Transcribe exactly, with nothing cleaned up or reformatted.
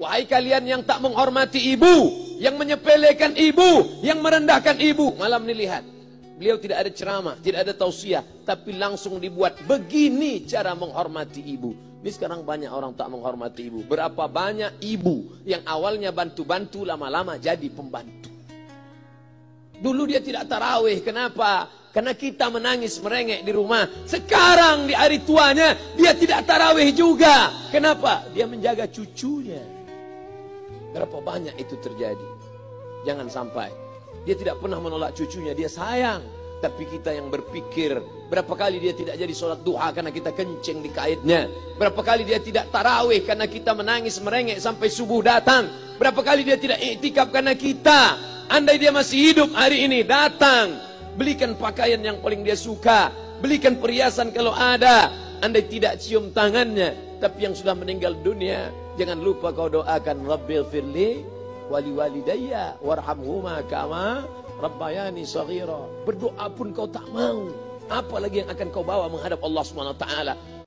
Wahai kalian yang tak menghormati ibu, yang menyepelekan ibu, yang merendahkan ibu. Malam ini lihat, beliau tidak ada ceramah, tidak ada tausiah, tapi langsung dibuat begini cara menghormati ibu. Ini sekarang banyak orang tak menghormati ibu. Berapa banyak ibu yang awalnya bantu-bantu, lama-lama jadi pembantu. Dulu dia tidak tarawih, kenapa? Karena kita menangis merengek di rumah. Sekarang di hari tuanya dia tidak tarawih juga. Kenapa? Dia menjaga cucunya. Berapa banyak itu terjadi. Jangan sampai. Dia tidak pernah menolak cucunya, dia sayang. Tapi kita yang berpikir, berapa kali dia tidak jadi sholat duha karena kita kencing di kaitnya. Berapa kali dia tidak tarawih karena kita menangis merengek sampai subuh datang. Berapa kali dia tidak iktikaf karena kita. Andai dia masih hidup hari ini, datang. Belikan pakaian yang paling dia suka. Belikan perhiasan kalau ada. Andai tidak cium tangannya. Tapi yang sudah meninggal dunia, jangan lupa kau doakan, Rabbil firli wali walidayya warhamhuma kama rabbayani saghira. Berdoa pun kau tak mau, apalagi yang akan kau bawa menghadap Allah Subhanahu wa taala.